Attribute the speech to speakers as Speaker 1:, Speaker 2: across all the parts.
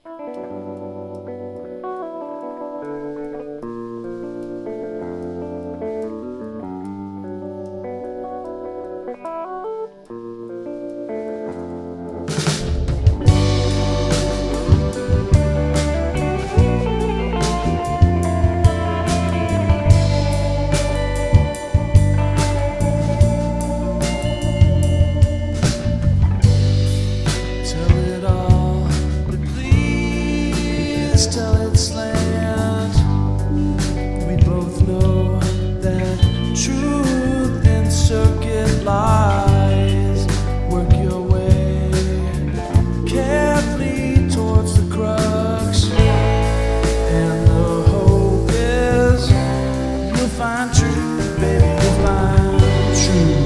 Speaker 1: Tell its land. We both know that truth in circuit lies. Work your way carefully towards the crux, and the hope is you'll find truth, baby, you'll find truth.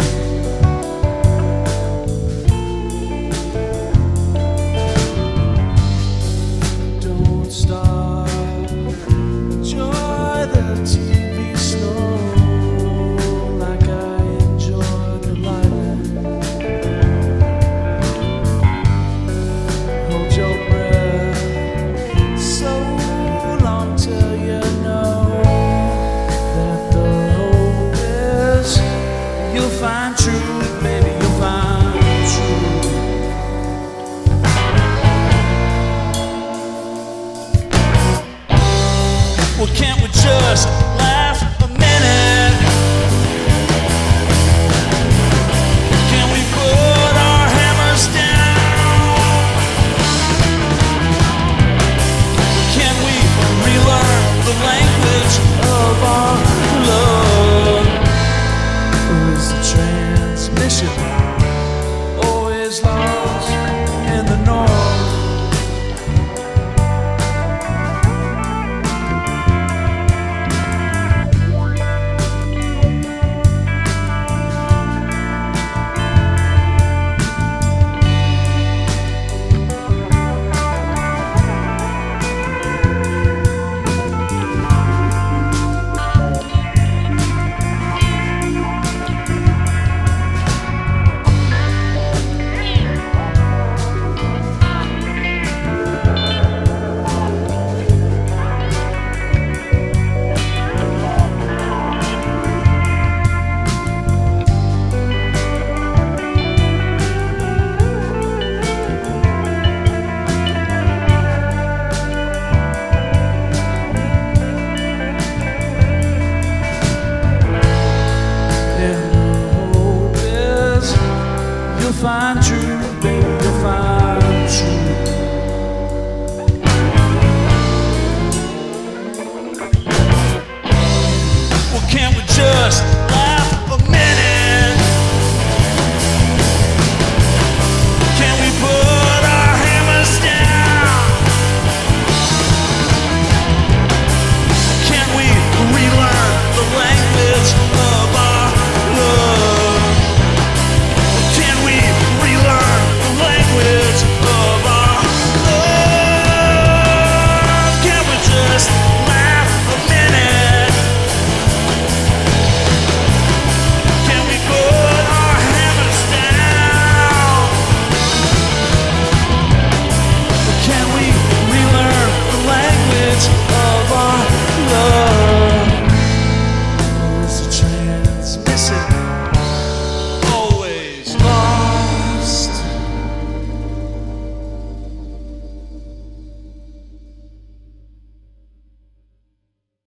Speaker 1: Stop, enjoy the TV snow like I enjoy the lightning. Hold your breath.